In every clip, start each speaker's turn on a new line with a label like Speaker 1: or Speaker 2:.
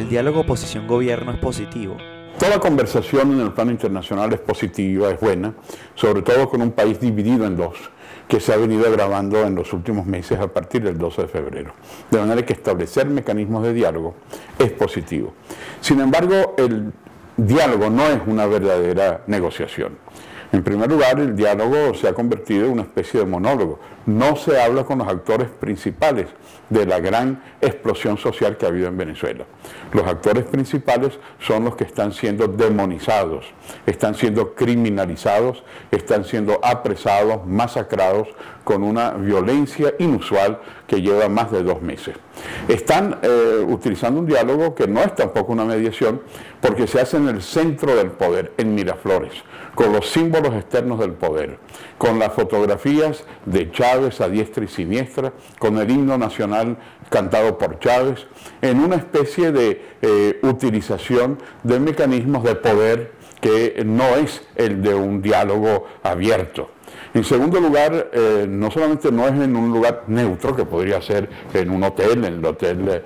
Speaker 1: ¿El diálogo oposición-gobierno es positivo?
Speaker 2: Toda conversación en el plano internacional es positiva, es buena, sobre todo con un país dividido en dos, que se ha venido agravando en los últimos meses a partir del 12 de febrero. De manera que establecer mecanismos de diálogo es positivo. Sin embargo, el diálogo no es una verdadera negociación. En primer lugar, el diálogo se ha convertido en una especie de monólogo. No se habla con los actores principales de la gran explosión social que ha habido en Venezuela. Los actores principales son los que están siendo demonizados, están siendo criminalizados, están siendo apresados, masacrados con una violencia inusual que lleva más de 2 meses. Están utilizando un diálogo que no es tampoco una mediación, porque se hace en el centro del poder, en Miraflores, con los símbolos externos del poder, con las fotografías de Chávez a diestra y siniestra, con el himno nacional cantado por Chávez, en una especie de utilización de mecanismos de poder que no es el de un diálogo abierto. En segundo lugar, no solamente no es en un lugar neutro, que podría ser en un hotel, en el hotel,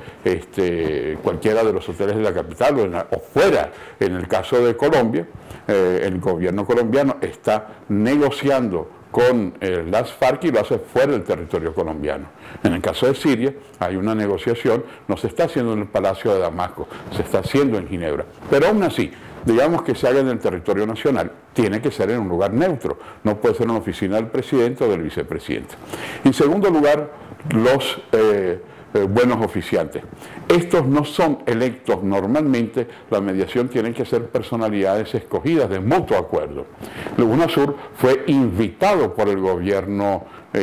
Speaker 2: cualquiera de los hoteles de la capital o fuera. En el caso de Colombia, el gobierno colombiano está negociando con las FARC y lo hace fuera del territorio colombiano. En el caso de Siria hay una negociación, no se está haciendo en el Palacio de Damasco, se está haciendo en Ginebra. Pero aún así, digamos que se haga en el territorio nacional, tiene que ser en un lugar neutro, no puede ser en la oficina del presidente o del vicepresidente. En segundo lugar, los buenos oficiantes. Estos no son electos normalmente, la mediación tiene que ser personalidades escogidas de mutuo acuerdo. UNASUR fue invitado por el gobierno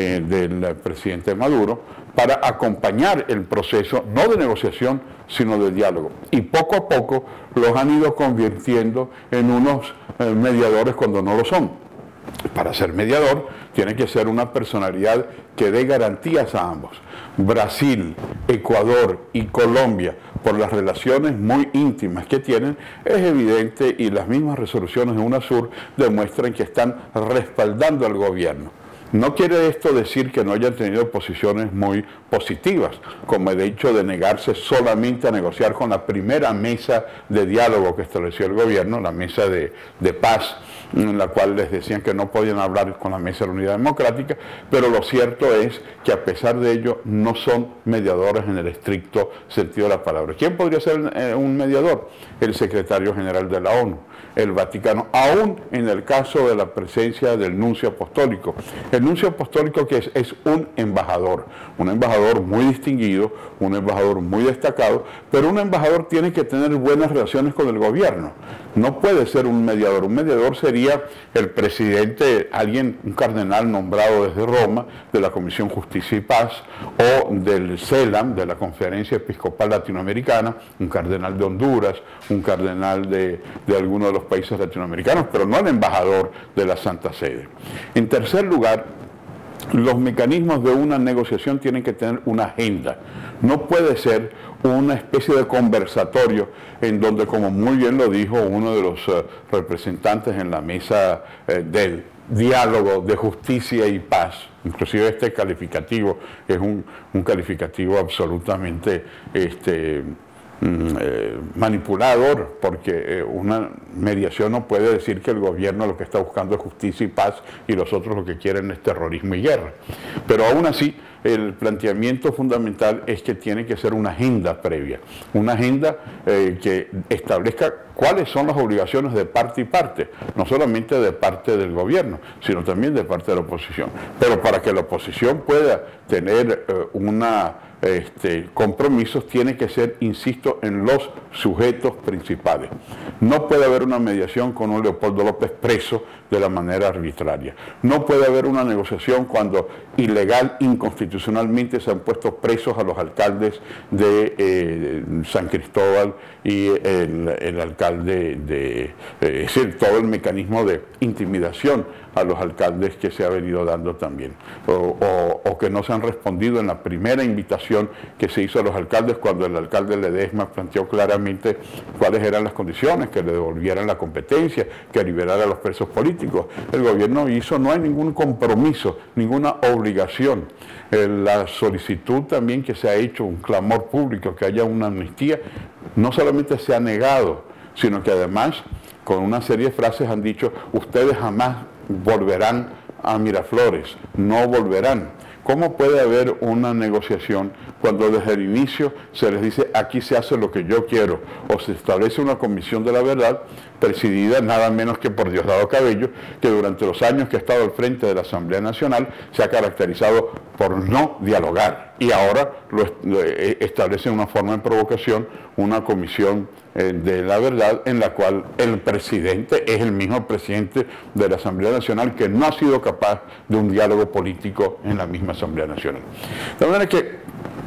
Speaker 2: del presidente Maduro para acompañar el proceso, no de negociación, sino de diálogo. Y poco a poco los han ido convirtiendo en unos mediadores cuando no lo son. Para ser mediador tiene que ser una personalidad que dé garantías a ambos. Brasil, Ecuador y Colombia, por las relaciones muy íntimas que tienen, es evidente, y las mismas resoluciones de UNASUR demuestran que están respaldando al gobierno. No quiere esto decir que no hayan tenido posiciones muy positivas, como el hecho de negarse solamente a negociar con la primera mesa de diálogo que estableció el gobierno, la mesa de paz, en la cual les decían que no podían hablar con la mesa de la Unidad Democrática, pero lo cierto es que a pesar de ello no son mediadores en el estricto sentido de la palabra. ¿Quién podría ser un mediador? El secretario general de la ONU, el Vaticano, aún en el caso de la presencia del nuncio apostólico. El nuncio apostólico que es un embajador muy distinguido, un embajador muy destacado, pero un embajador tiene que tener buenas relaciones con el gobierno. No puede ser un mediador sería el presidente, un cardenal nombrado desde Roma, de la Comisión Justicia y Paz, o del CELAM, de la Conferencia Episcopal Latinoamericana, un cardenal de Honduras, un cardenal de alguno de los países latinoamericanos, pero no el embajador de la Santa Sede. En tercer lugar, los mecanismos de una negociación tienen que tener una agenda. No puede ser una especie de conversatorio en donde, como muy bien lo dijo uno de los representantes en la mesa del diálogo de justicia y paz, inclusive este calificativo es un calificativo absolutamente manipulador, porque una mediación no puede decir que el gobierno lo que está buscando es justicia y paz y los otros lo que quieren es terrorismo y guerra. Pero aún así, el planteamiento fundamental es que tiene que ser una agenda previa, una agenda que establezca cuáles son las obligaciones de parte y parte, no solamente de parte del gobierno, sino también de parte de la oposición. Pero para que la oposición pueda tener compromisos, tiene que ser, insisto, en los sujetos principales. No puede haber una mediación con un Leopoldo López preso de la manera arbitraria. No puede haber una negociación cuando ilegal, inconstitucionalmente se han puesto presos a los alcaldes de San Cristóbal y el alcalde es decir, todo el mecanismo de intimidación a los alcaldes que se ha venido dando también, o que no se han respondido en la primera invitación invitación que se hizo a los alcaldes cuando el alcalde Ledesma planteó claramente cuáles eran las condiciones, que le devolvieran la competencia, que liberara a los presos políticos. El gobierno hizo, no hay ningún compromiso, ninguna obligación. La solicitud también que se ha hecho, un clamor público, que haya una amnistía, no solamente se ha negado, sino que además con una serie de frases han dicho: ustedes jamás volverán a Miraflores, no volverán. ¿Cómo puede haber una negociación cuando desde el inicio se les dice aquí se hace lo que yo quiero, o se establece una comisión de la verdad presidida nada menos que por Diosdado Cabello, que durante los años que ha estado al frente de la Asamblea Nacional se ha caracterizado por no dialogar, y ahora establece una forma de provocación, una comisión de la verdad, en la cual el presidente es el mismo presidente de la Asamblea Nacional, que no ha sido capaz de un diálogo político en la misma Asamblea Nacional. De manera que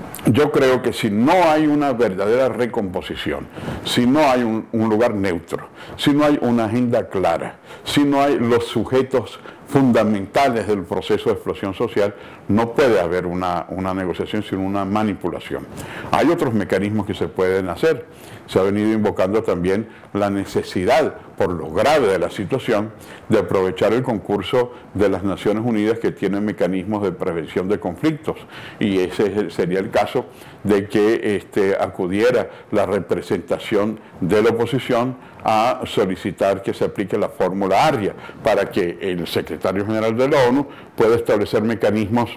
Speaker 2: yo creo que si no hay una verdadera recomposición, si no hay un lugar neutro, si no hay una agenda clara, si no hay los sujetos fundamentales del proceso de explosión social, no puede haber una negociación, sino una manipulación. Hay otros mecanismos que se pueden hacer. Se ha venido invocando también la necesidad, por lo grave de la situación, de aprovechar el concurso de las Naciones Unidas, que tiene mecanismos de prevención de conflictos, y ese sería el caso de que acudiera la representación de la oposición a solicitar que se aplique la fórmula ARIA, para que el secretario general de la ONU pueda establecer mecanismos.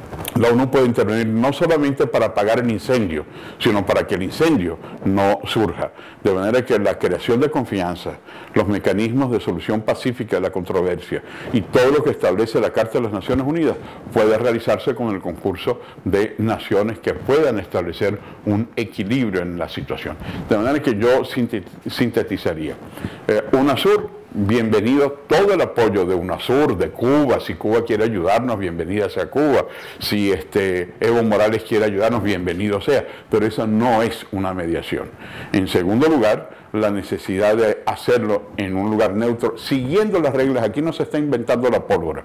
Speaker 2: La ONU puede intervenir no solamente para apagar el incendio, sino para que el incendio no surja. De manera que la creación de confianza, los mecanismos de solución pacífica de la controversia y todo lo que establece la Carta de las Naciones Unidas puede realizarse con el concurso de naciones que puedan establecer un equilibrio en la situación. De manera que yo sintetizaría. UNASUR, bienvenido todo el apoyo de UNASUR, de Cuba. Si Cuba quiere ayudarnos, bienvenida sea Cuba. Si Evo Morales quiere ayudarnos, bienvenido sea. Pero esa no es una mediación. En segundo lugar, la necesidad de hacerlo en un lugar neutro, siguiendo las reglas. Aquí no se está inventando la pólvora.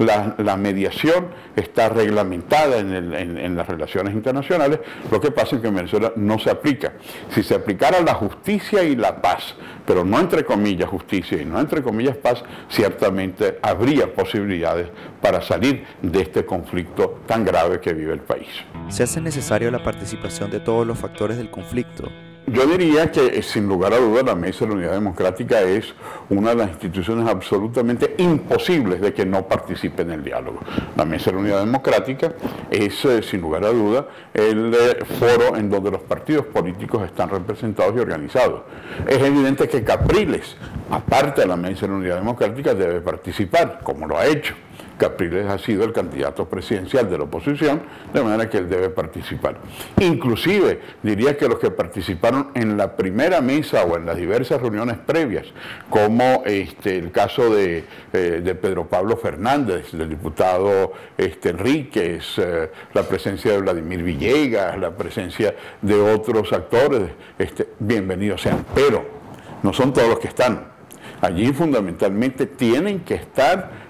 Speaker 2: La mediación está reglamentada en las relaciones internacionales. Lo que pasa es que en Venezuela no se aplica. Si se aplicara la justicia y la paz, pero no entre comillas justicia y no entre comillas paz, ciertamente habría posibilidades para salir de este conflicto tan grave que vive el país.
Speaker 1: ¿Se hace necesaria la participación de todos los factores del conflicto?
Speaker 2: Yo diría que, sin lugar a dudas, la Mesa de la Unidad Democrática es una de las instituciones absolutamente imposibles de que no participe en el diálogo. La Mesa de la Unidad Democrática es, sin lugar a dudas, el foro en donde los partidos políticos están representados y organizados. Es evidente que Capriles, aparte de la Mesa de la Unidad Democrática, debe participar, como lo ha hecho. Capriles ha sido el candidato presidencial de la oposición, de manera que él debe participar. Inclusive, diría que los que participaron en la primera mesa o en las diversas reuniones previas, como el caso de Pedro Pablo Fernández, del diputado Enríquez, la presencia de Vladimir Villegas, la presencia de otros actores, bienvenidos sean, pero no son todos los que están. Allí fundamentalmente tienen que estar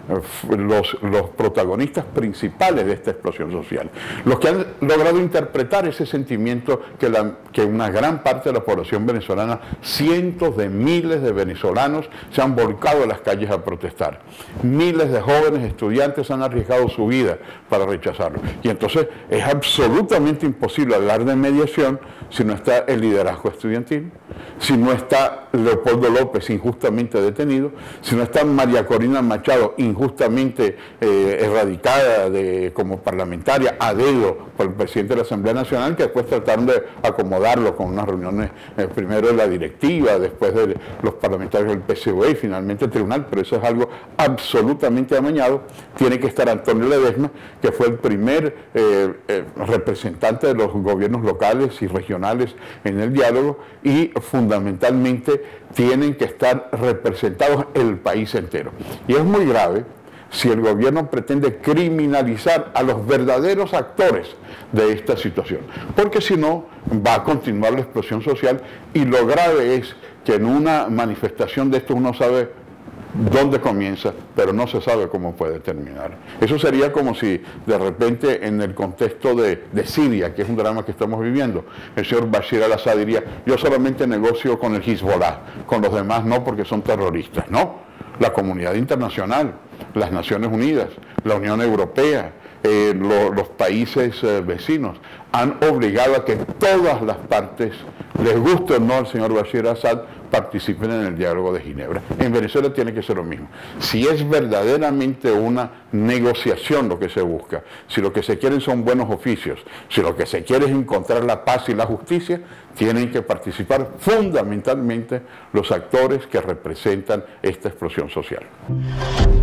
Speaker 2: los protagonistas principales de esta explosión social, los que han logrado interpretar ese sentimiento que una gran parte de la población venezolana, cientos de miles de venezolanos, se han volcado a las calles a protestar. Miles de jóvenes estudiantes han arriesgado su vida para rechazarlo. Y entonces es absolutamente imposible hablar de mediación si no está el liderazgo estudiantil, si no está Leopoldo López injustamente detenido, si no está María Corina Machado injustamente erradicada como parlamentaria a dedo por el presidente de la Asamblea Nacional, que después trataron de acomodarlo con unas reuniones, primero de la directiva, después de los parlamentarios del PCOE y finalmente el tribunal, pero eso es algo absolutamente amañado. Tiene que estar Antonio Ledesma, que fue el primer representante de los gobiernos locales y regionales en el diálogo, y fundamentalmente tienen que estar representados el país entero. Y es muy grave si el gobierno pretende criminalizar a los verdaderos actores de esta situación, porque si no va a continuar la explosión social, y lo grave es que en una manifestación de esto uno sabe dónde comienza, pero no se sabe cómo puede terminar. Eso sería como si de repente en el contexto de Siria, que es un drama que estamos viviendo, el señor Bashir al-Assad diría, yo solamente negocio con el Hezbollah, con los demás no porque son terroristas. No, la comunidad internacional, las Naciones Unidas, la Unión Europea, los países vecinos han obligado a que todas las partes, les guste o no al señor Bashir al-Assad, participen en el diálogo de Ginebra. En Venezuela tiene que ser lo mismo. Si es verdaderamente una negociación lo que se busca, si lo que se quieren son buenos oficios, si lo que se quiere es encontrar la paz y la justicia, tienen que participar fundamentalmente los actores que representan esta explosión social.